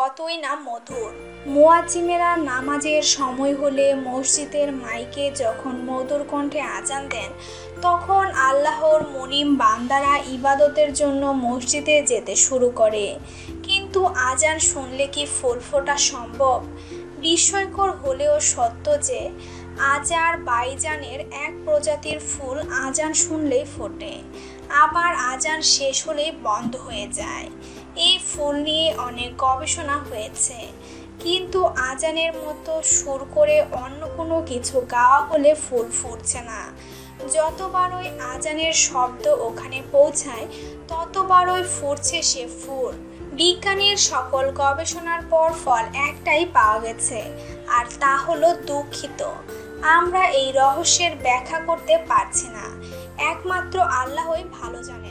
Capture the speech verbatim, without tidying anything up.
কতই না মধুর। মুয়াজ্জিমেরা নামাজের সময় হলে মসজিদের মাইকে যখন মধুর কণ্ঠে আজান দেন, তখন আল্লাহর মুনিম বান্দারা ইবাদতের জন্য মসজিদে যেতে শুরু করে। কিন্তু আজান শুনলে কি ফুল ফোটা সম্ভব? বিস্ময়কর হলেও সত্য যে আজার বাইজানের এক প্রজাতির ফুল আজান শুনলেই ফোটে, আবার আজান শেষ হলেই বন্ধ হয়ে যায়। এই ফুল নিয়ে অনেক গবেষণা হয়েছে, কিন্তু আজানের মতো সুর করে অন্য কোনো কিছু গাওয়া হলে ফুল ফুটছে না। যতবারই আজানের শব্দ ওখানে পৌঁছায় ততবারই ফুটছে সে ফুল। বিজ্ঞানীর সকল গবেষণার পর ফল একটাই পাওয়া গেছে, আর তা হলো দুঃখিত, আমরা এই রহস্যের ব্যাখ্যা করতে পারছি না। একমাত্র আল্লাহই ভালো জানেন।